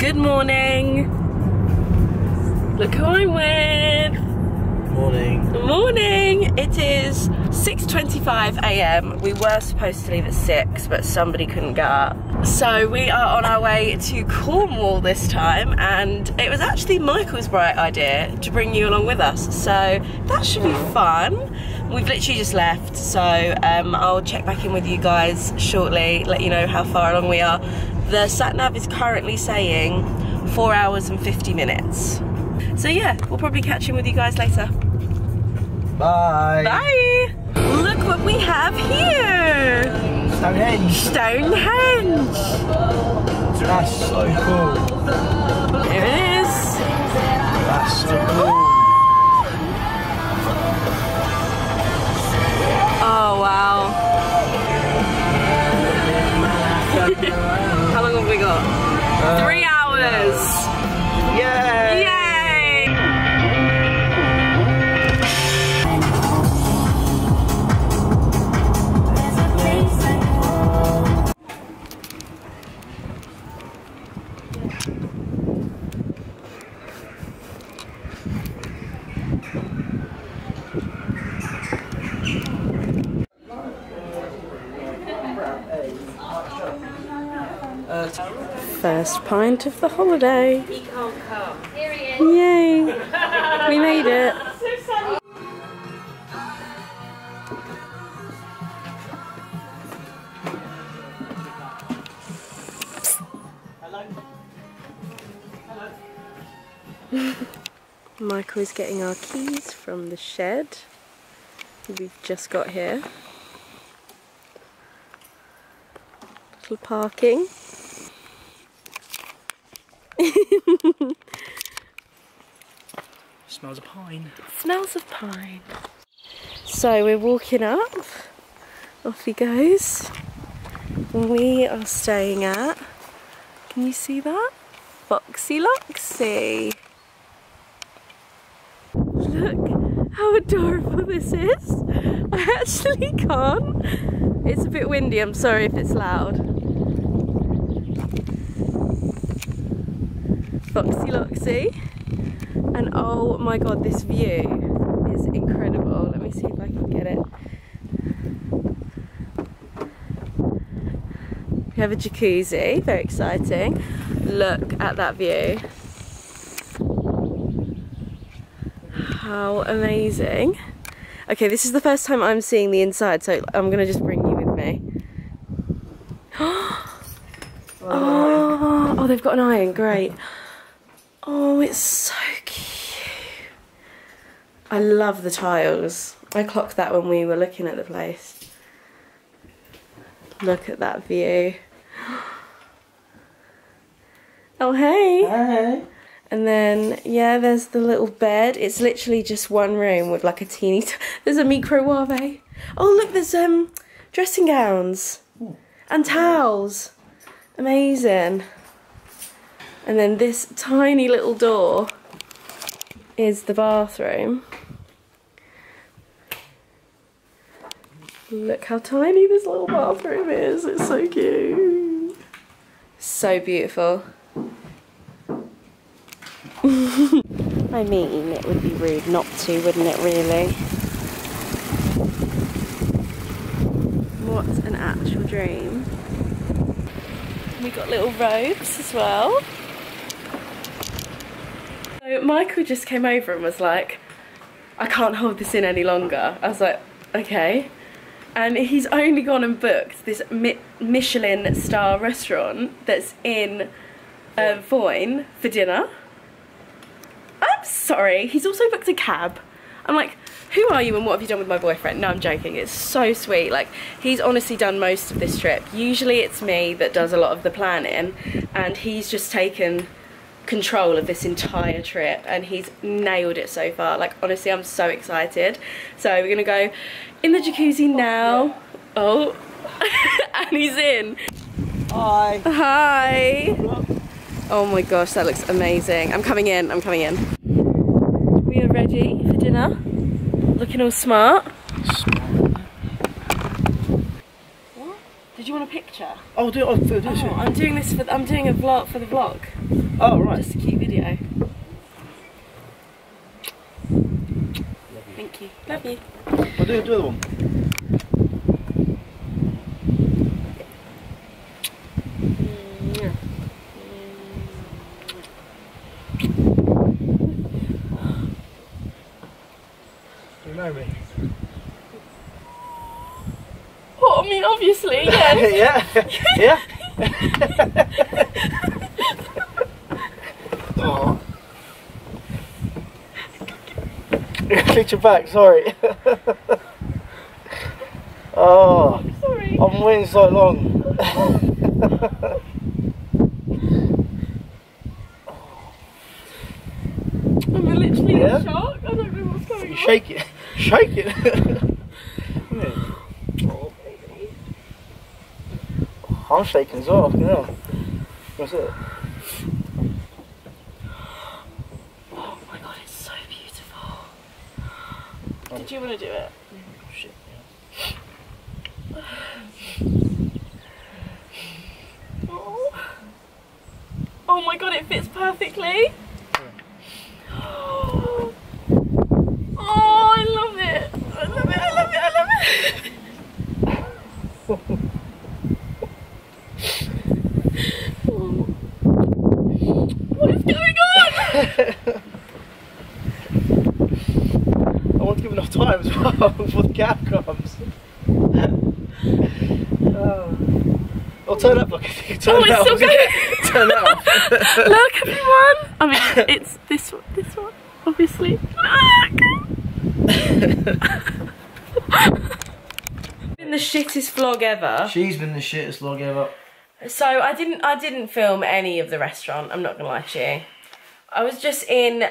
Good morning. Look who I'm with. Morning. Morning. It is 6:25 AM. We were supposed to leave at 6, but somebody couldn't get up. So we are on our way to Cornwall this time, and it was actually Michael's bright idea to bring you along with us. So that should be fun. We've literally just left, so I'll check back in with you guys shortly, let you know how far along we are. The sat-nav is currently saying 4 hours and 50 minutes. So yeah, we'll probably catch in with you guys later. Bye. Bye. Look what we have here. Stonehenge. Stonehenge. That's so cool. Here it is. That's so cool. Oh wow. How long have we got? 3 hours. Yay! Yay! First pint of the holiday. He can't come. Here he is. Yay! We made it. Hello. Hello. Michael is getting our keys from the shed we've just got here. Little parking. Smells of pine. Smells of pine. So we're walking up. Off he goes. We are staying at, can you see that? Xoxo. Look how adorable this is. I actually can't. It's a bit windy, I'm sorry if it's loud. Xoxo. And oh my god, this view is incredible. Let me see if I can get it. We have a jacuzzi, very exciting. Look at that view. How amazing. Okay, this is the first time I'm seeing the inside, so I'm gonna just bring you with me. Oh, they've got an iron, great. Oh, it's so cute. I love the tiles. I clocked that when we were looking at the place. Look at that view. Oh, hey. Hey. And then, yeah, there's the little bed. It's literally just one room with like a teeny... There's a microwave. Oh, look, there's dressing gowns and towels. Amazing. And then this tiny little door is the bathroom. Look how tiny this little bathroom is. It's so cute. So beautiful. I mean, it would be rude not to, wouldn't it, really? What an actual dream. We got little robes as well. So Michael just came over and was like, I can't hold this in any longer. I was like, okay. And he's only gone and booked this Michelin star restaurant that's in Foyne for dinner. I'm sorry, he's also booked a cab. I'm like, who are you and what have you done with my boyfriend? No, I'm joking, it's so sweet. Like, he's honestly done most of this trip. Usually it's me that does a lot of the planning, and he's just taken control of this entire trip and he's nailed it so far. Like, honestly, I'm so excited. So we're gonna go in the jacuzzi now. Oh, and he's in. Hi. Hi. Oh my gosh, that looks amazing. I'm coming in, I'm coming in. We are ready for dinner. Looking all smart. What? Did you want a picture? Oh, do it. I'm doing this for. I'm doing a vlog for the vlog. Oh, right. Just a cute video. Thank you. Love you. I'll do the other one. You know me. Well, I mean, obviously, yes. Yeah. Oh. Click your back, sorry. Oh, Sorry. I've been waiting so long. I'm literally Yeah? in shock. I don't know what's going on. Shake it. Shake it. I'm shaking as well, yeah. What's it? Oh my god, it's so beautiful. Did you want to do it? Shit, Oh my god, it fits perfectly. Oh, I love it. I love it, I love it, I love it. What is going on? I want to give enough time as well before the cab comes. I'll turn up like if you turn Oh, it's out. still going. Turn that off. Look, everyone. I mean, it's this one, obviously. Been the shittest vlog ever. She's been the shittest vlog ever. So I didn't film any of the restaurant. I'm not gonna lie to you. I was just in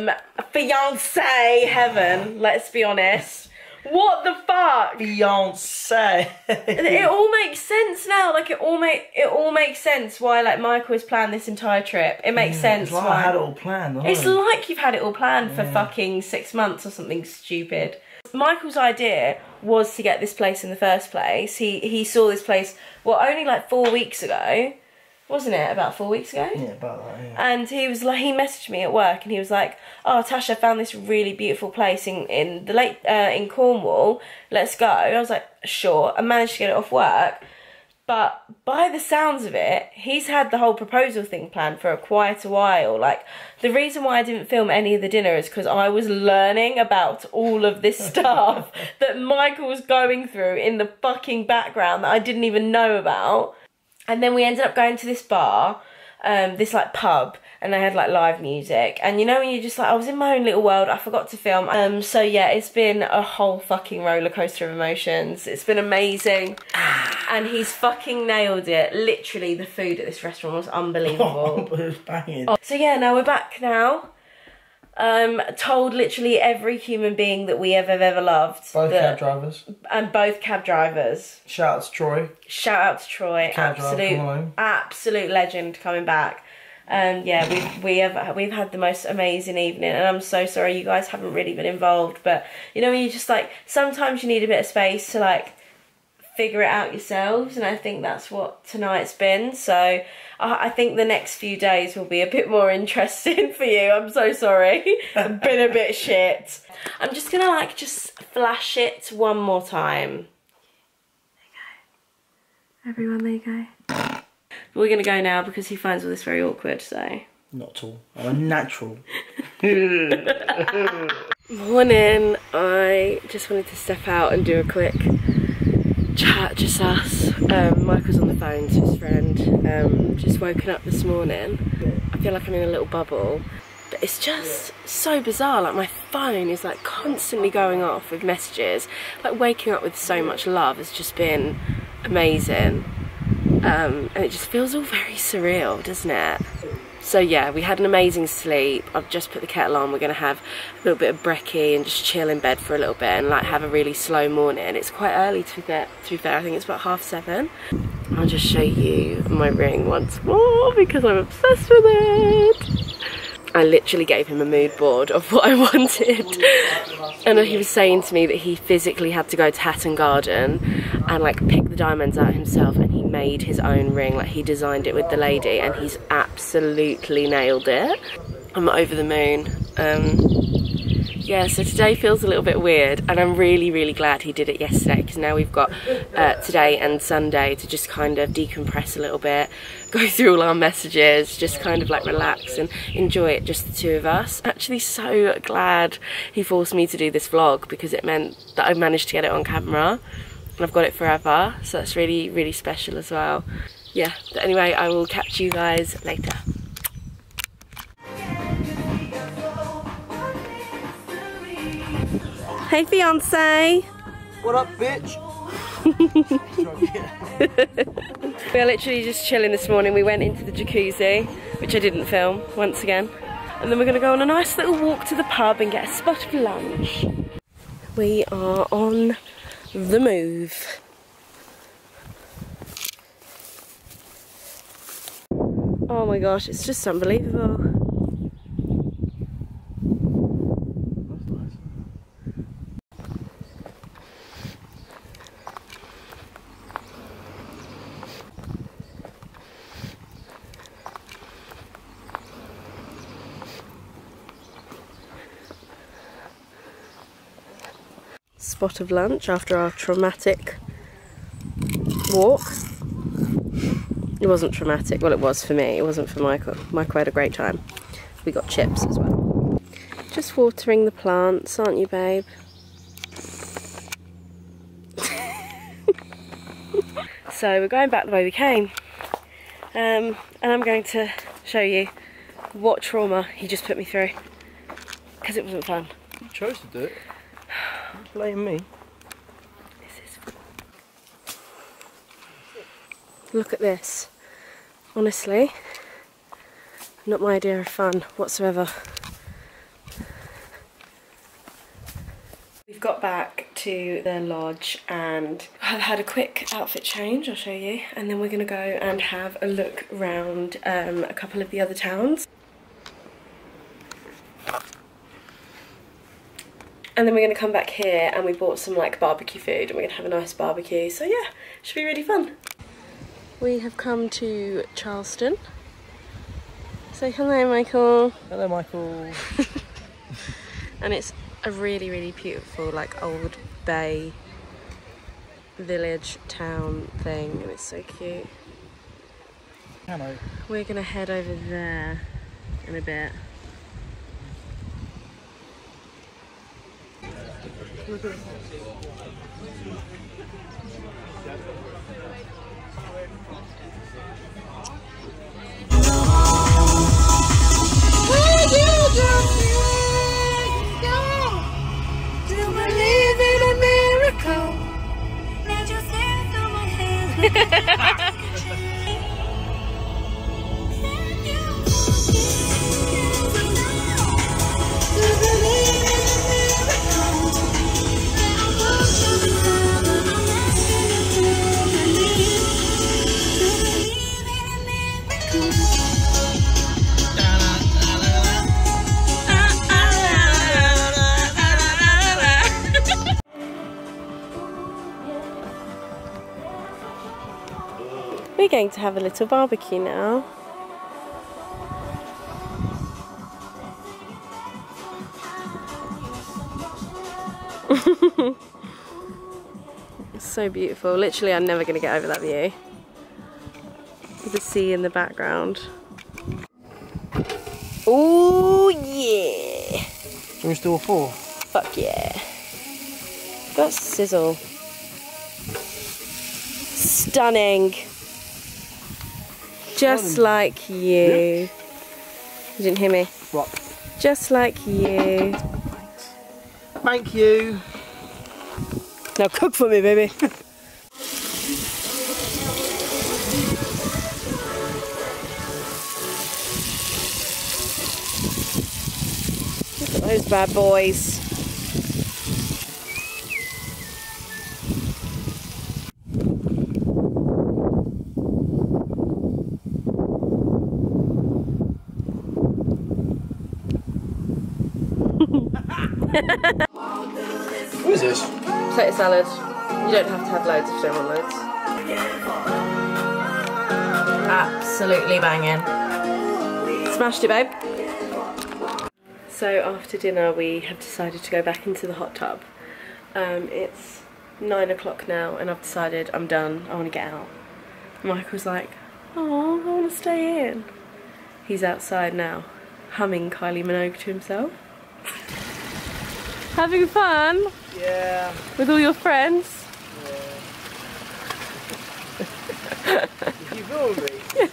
fiancé heaven. Let's be honest. What the fuck? Fiancé. It all makes sense now. Like it all makes sense why like Michael has planned this entire trip. It makes sense It's like why I had it all planned. it's like you've had it all planned for fucking 6 months or something stupid. Michael's idea was to get this place in the first place. He saw this place, well, only like 4 weeks ago, wasn't it? About 4 weeks ago? Yeah, about that, yeah. And he was like, he messaged me at work and he was like, oh, Tasha, I found this really beautiful place in the lake, in Cornwall. Let's go. I was like, sure. I managed to get it off work. But by the sounds of it, he's had the whole proposal thing planned for quite a while. Like, the reason why I didn't film any of the dinner is because I was learning about all of this stuff that Michael was going through in the fucking background that I didn't even know about. And then we ended up going to this bar, this like pub, and they had like live music. And you know when you're just like, I was in my own little world, I forgot to film. So yeah, it's been a whole fucking roller coaster of emotions. It's been amazing. And he's fucking nailed it. Literally, the food at this restaurant was unbelievable. It was banging. So yeah, now we're back now. Told literally every human being that we have ever loved. Both cab drivers. And both cab drivers. Shout out to Troy. Shout out to Troy. Absolute legend coming back. Yeah, we've had the most amazing evening, and I'm so sorry you guys haven't really been involved, but you know when you just like, sometimes you need a bit of space to like figure it out yourselves, and I think that's what tonight's been. So I think the next few days will be a bit more interesting for you. I'm so sorry. I've been a bit shit. I'm just gonna like just flash it one more time. There you go. Everyone, there you go. We're gonna go now because he finds all this very awkward, so. Not at all. I'm a natural. Morning. I just wanted to step out and do a quick chat, just us. Michael's on the phone to his friend. Just woken up this morning. I feel like I'm in a little bubble, but it's just so bizarre. Like my phone is like constantly going off with messages. Like waking up with so much love has just been amazing. And it just feels all very surreal, doesn't it? So yeah, we had an amazing sleep. I've just put the kettle on. We're gonna have a little bit of brekkie and just chill in bed for a little bit and like have a really slow morning. It's quite early to be fair. I think it's about 7:30. I'll just show you my ring once more because I'm obsessed with it. I literally gave him a mood board of what I wanted. And he was saying to me that he physically had to go to Hatton Garden and like pick the diamonds out himself, and he made his own ring. Like, he designed it with the lady, and he's absolutely nailed it. I'm over the moon. Yeah, so today feels a little bit weird, and I'm really, really glad he did it yesterday, because now we've got today and Sunday to just kind of decompress a little bit, go through all our messages, just kind of like relax and enjoy it, just the two of us. I'm actually so glad he forced me to do this vlog, because it meant that I managed to get it on camera, and I've got it forever, so that's really, really special as well. Yeah, but anyway, I will catch you guys later. Hey, fiance. What up, bitch? We are literally just chilling this morning. We went into the jacuzzi, which I didn't film once again, and then we're gonna go on a nice little walk to the pub and get a spot of lunch. We are on the move. Oh my gosh, it's just unbelievable. Spot of lunch after our traumatic walk. It wasn't traumatic, well, it was for me, it wasn't for Michael. Michael had a great time. We got chips as well. Just watering the plants, aren't you, babe? So we're going back the way we came, and I'm going to show you what trauma he just put me through, because it wasn't fun. You chose to do it. Don't blame me. Look at this. Honestly, not my idea of fun whatsoever. We've got back to the lodge and I've had a quick outfit change, I'll show you, and then we're going to go and have a look around a couple of the other towns. And then we're going to come back here, and we bought some like barbecue food, and we're going to have a nice barbecue. So yeah, should be really fun. We have come to Charleston. Say hello, Michael. Hello, Michael. And it's a really, really beautiful like old bay village town thing, and it's so cute. Hello. We're going to head over there in a bit. We're going to have a little barbecue now. It's so beautiful. Literally, I'm never going to get over that view. With the sea in the background. Oh yeah! Do you want to do all four? Fuck yeah. That's sizzle. Stunning. Just like you. Yeah. You didn't hear me? What? Just like you. Thank you. Now cook for me, baby. Look at those bad boys. What is this? Potato salad. You don't have to have loads if you don't want loads. Absolutely banging. Smashed it, babe. So after dinner we have decided to go back into the hot tub. It's 9 o'clock now and I've decided I'm done, I want to get out. Michael's like, oh, I want to stay in. He's outside now, humming Kylie Minogue to himself. Having fun? Yeah. With all your friends? Yeah. You feel me?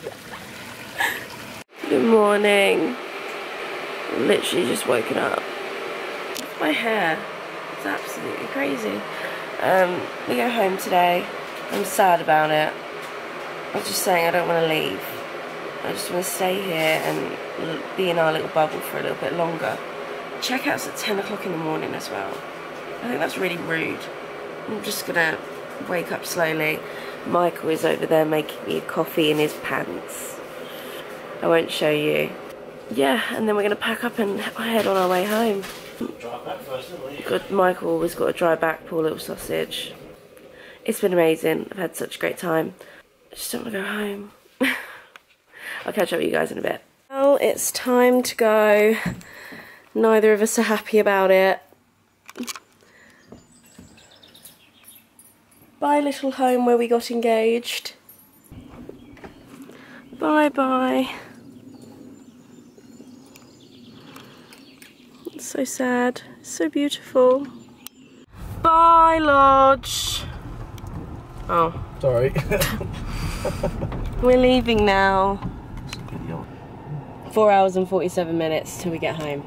Good morning. Literally just woken up. My hair, it's absolutely crazy. We go home today. I'm sad about it. I was just saying I don't want to leave. I just want to stay here and be in our little bubble for a little bit longer. Checkout's at 10 o'clock in the morning as well. I think that's really rude. I'm just gonna wake up slowly. Michael is over there making me a coffee in his pants. I won't show you. Yeah, and then we're gonna pack up and head on our way home. Drive back first, didn't we? Good, Michael always got to drive back, poor little sausage. It's been amazing. I've had such a great time. I just don't want to go home. I'll catch up with you guys in a bit. Well, it's time to go. Neither of us are happy about it. Bye, little home where we got engaged. Bye bye. It's so sad. It's so beautiful. Bye, Lodge. Oh. Sorry. We're leaving now. 4 hours and 47 minutes till we get home.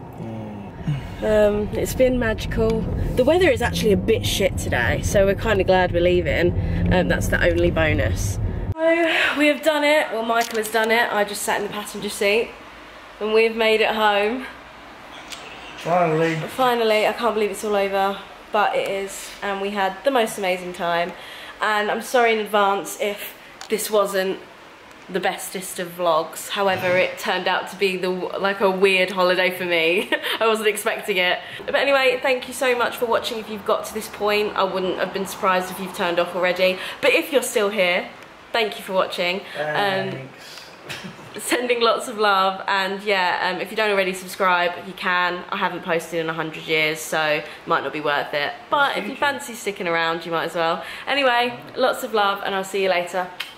It's been magical. The weather is actually a bit shit today, so we're kind of glad we're leaving. That's the only bonus. So we have done it. Well, Michael has done it. I just sat in the passenger seat, and we've made it home. Finally. Finally, I can't believe it's all over, but it is, and we had the most amazing time. And I'm sorry in advance if this wasn't the bestest of vlogs. However, it turned out to be like a weird holiday for me. I wasn't expecting it. But anyway, thank you so much for watching. If you've got to this point, I wouldn't have been surprised if you've turned off already. But if you're still here, thank you for watching. Sending lots of love, and yeah, if you don't already subscribe, you can. I haven't posted in 100 years, so it might not be worth it. But if you fancy sticking around, you might as well. Anyway, lots of love, and I'll see you later.